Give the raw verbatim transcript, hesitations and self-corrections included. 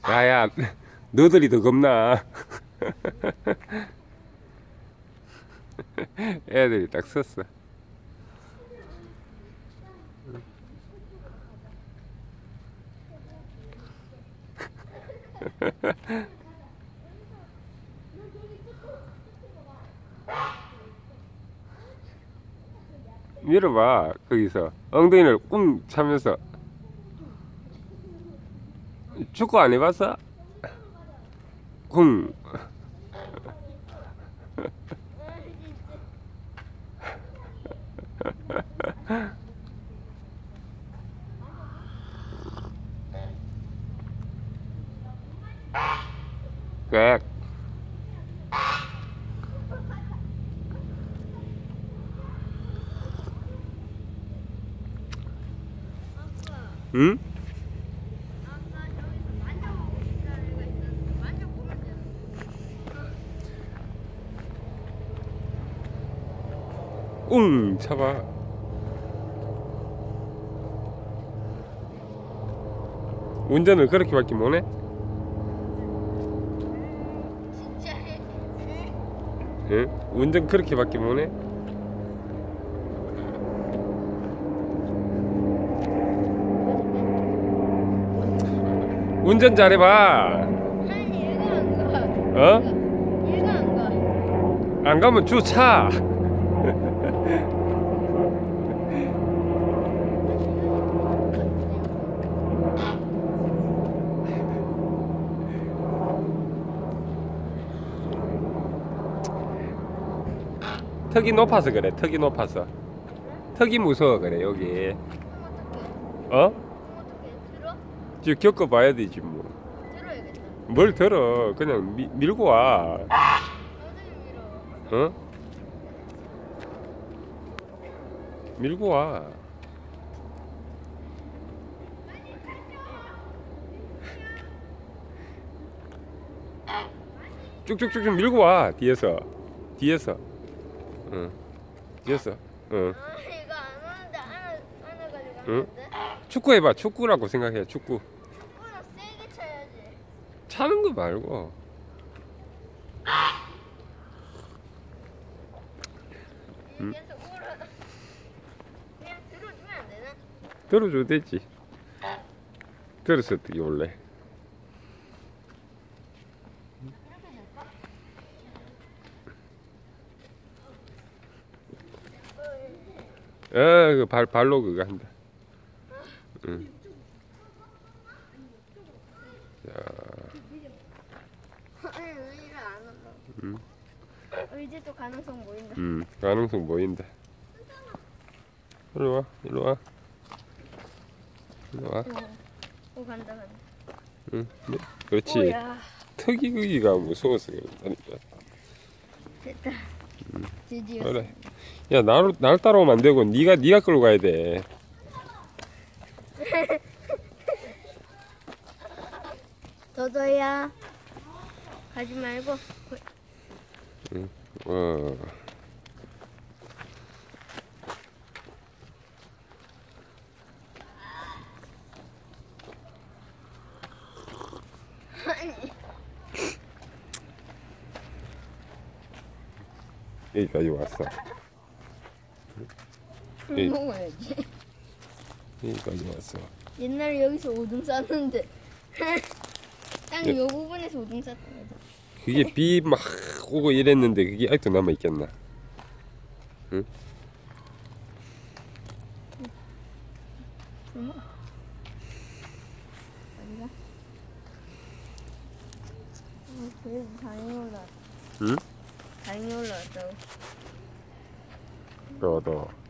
야야, 너들이 더 겁나. 애들이 딱 섰어. 밀어봐. 거기서 엉덩이를 꿍 차면서. 축구 안 해봤어? 쿵. 꽥. 응? 꿍 차봐. 운전을 그렇게밖에 못해? 진짜 해. 응? 운전 그렇게밖에 못해? 운전 잘해봐. 아니 얘가 안 가. 어? 얘가 안 가. 안 가면 주 차. 턱이 높아서 그래. 턱이 높아서. 턱이 무서워 그래 여기. 그럼 어떡해? 어? 그럼 어떡해? 들어? 지금 겪어봐야 되지 뭐. 들어야겠다. 뭘 들어. 그냥 미, 밀고 와. 엉덩이 밀어. 어? 밀고 와. 쭉쭉쭉쭉 밀고 와. 뒤에서. 뒤에서. 응. 뒤에서. 응. 아 이거 안 오는데 안아 안아가지고 응? 하는데. 축구 해봐. 축구라고 생각해. 축구. 축구는 세게 쳐야지. 차는 거 말고. 응? 계속 울어. 그냥 들어주면 안 되나? 들어줘도 되지. 들어서 어떻게 원래. 이렇게 될까? 아, 그 발, 발로 그거 한다. 응. 자, 아니 의지를 안 한다. 응. 의지 또 가능성 보인다. 음, 가능성 보인다. 일로 와, 일로 와. 일로 와. 오, 오 간다 간다. 응, 네, 그렇지. 오야 턱이 거기가 무서워서 그런다니까. 됐다. 음. 드디어. 그래. 야, 날, 날 따라오면 안 되고, 네가 네가 끌고 가야 돼. 더더야 가지 말고. 응. 어. 아니 여기까지 왔어. 술 에이. 먹어야지. 여기까지 왔어. 옛날에 여기서 오줌 쌌는데 딱 예. 요 부분에서 오줌 쌌던 거죠. 그게 비 막 오고 이랬는데 그게 아직도 남아 있겠나? 응? 설마? 어디가? 어, 그래도 다행히 올라왔다. 응? 다행히 올라왔다고. 너 너.